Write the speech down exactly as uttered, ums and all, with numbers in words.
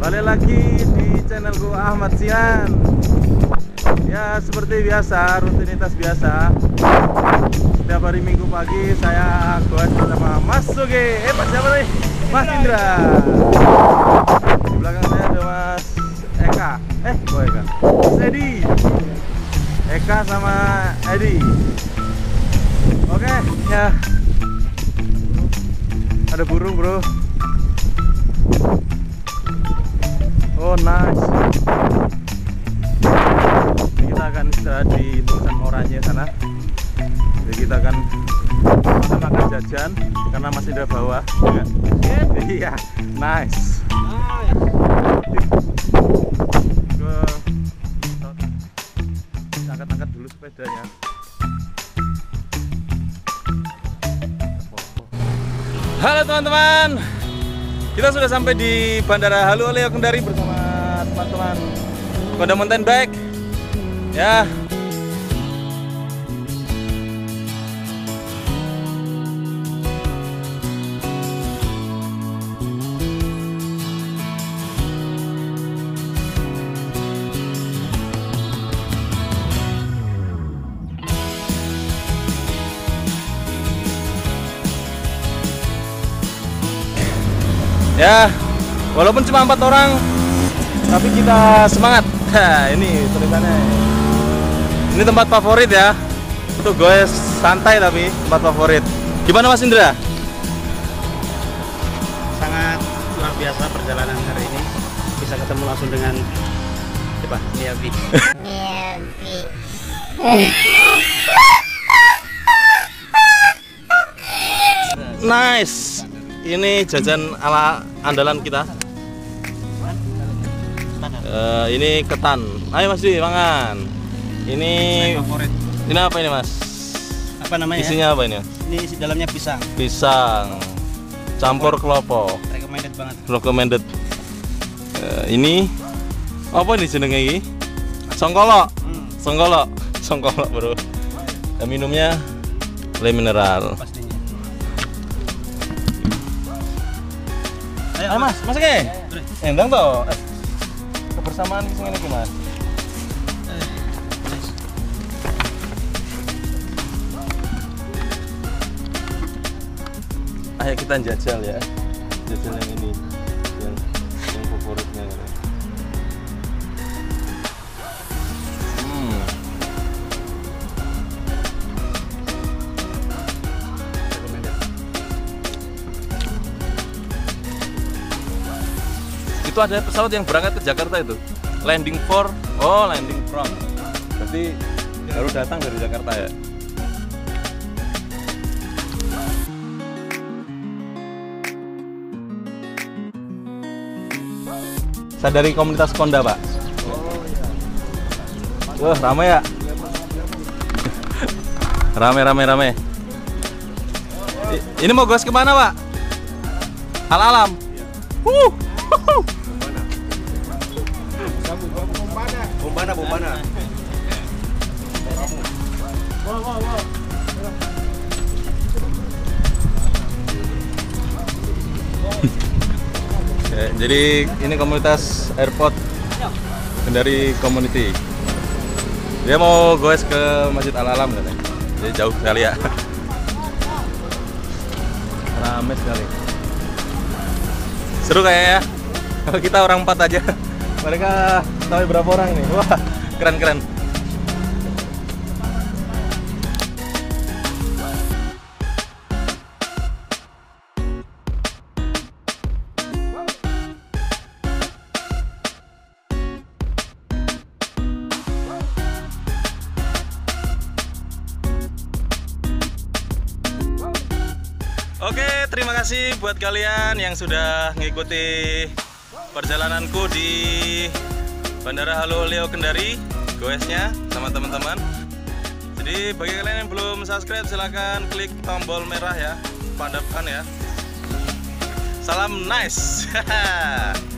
Balik lagi di channelku Ahmad Sian. Ya seperti biasa, rutinitas biasa. Setiap hari Minggu pagi saya goes bersama Mas Sugi. Eh Mas siapa nih? Mas Indra. Di belakang saya ada Mas Eka. Eh kok Eka? Mas Edi. Eka sama Edi. Oke ya. Ada burung bro. Oh nice. Jadi kita akan istirahat di tulisan oranye sana. Jadi kita akan makan-makan jajan karena masih ada bawah. Ya. Iya, nice. Ke angkat-angkat dulu sepedanya. Halo teman-teman. Kita sudah sampai di Bandara Halu Oleo Kendari bersama teman-teman Honda Mountain Bike. Ya. Ya, walaupun cuma empat orang, tapi kita semangat. Nah, ini tulisannya. Ini tempat favorit ya. Untuk goes santai tapi tempat favorit. Gimana Mas Indra? Sangat luar biasa perjalanan hari ini. Bisa ketemu langsung dengan siapa? Miyavi. Miyavi. Nice. Ini jajan ala andalan kita. Uh, ini ketan. Ayo Mas Di, makan. Ini favorit. Ini apa ini Mas? Apa namanya? Isinya apa ini? Ini isi dalamnya pisang. Pisang. Campur kelopo. Recommended banget. Recommended. Uh, ini apa ini jenenge iki? Songkolok. Hmm. Songkolok. Songkolok, Bro. Dan minumnya le mineral. Pastinya. Ayo Mas, Mas ke? Endang toh. Kebersamaan di sini Mas. Ayo kita jajal ya. Jajal yang ini. Yang yang favoritnya gitu. Hmm. Itu ada pesawat yang berangkat ke Jakarta itu, landing for, oh landing from, berarti baru datang dari Jakarta ya. Saya dari komunitas Honda Pak. Oh iya. Wah ramai ya. Rame rame rame. Ini mau goes kemana Pak? Hal alam. Uh. Bombana, bombana. Wow, wow, wow. Oke, jadi ini komunitas airport Kendari Community. Dia mau goes ke Masjid Al Alam katanya. Jadi jauh sekali ya. Ramai sekali. Seru kayaknya ya. Kalau kita orang empat aja. Mereka sampai berapa orang nih? Wah, keren-keren. Oke, terima kasih buat kalian yang sudah mengikuti perjalananku di Bandara Halu Oleo Kendari, goesnya sama teman-teman. Jadi bagi kalian yang belum subscribe silahkan klik tombol merah ya, padamkan ya. Salam nice.